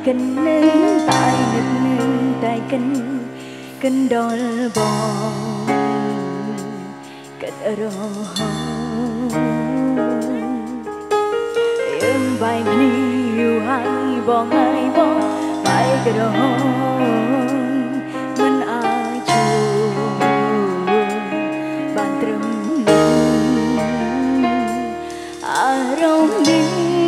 kinh tại nực tại kinh đôi bòn kết rồi em bài yêu hai bòn bài cái đó mình ai chùa bàn trầm rong đi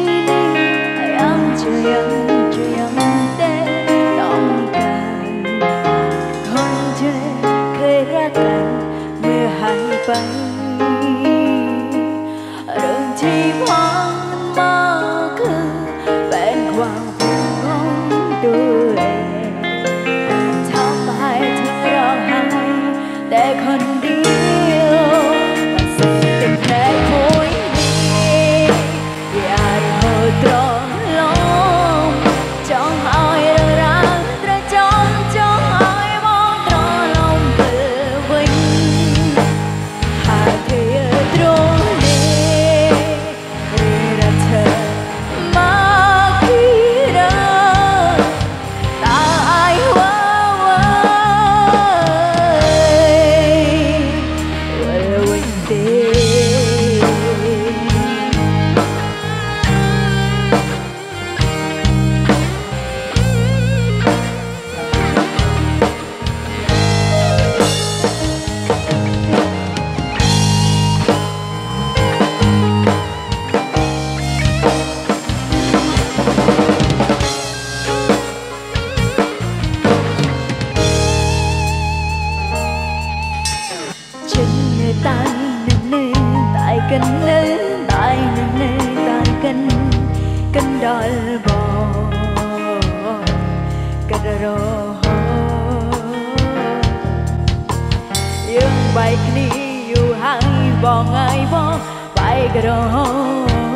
chơi ăn tết đông càng con chơi khơi ra càng mưa hai bay rừng chim hoang mơ cứ bên quang vùng tươi thăm hai thơ đau hai để con đi và sẽ tình thế mối đi và hồi tròn kinh tại kinh đôi bò cái đó dương bài kia yêu hai bò ngay bò bài cái đó